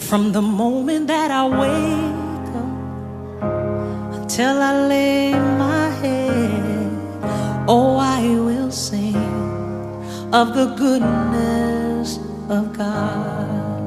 From the moment that I wake up until I lay my head, oh, I will sing of the goodness of God.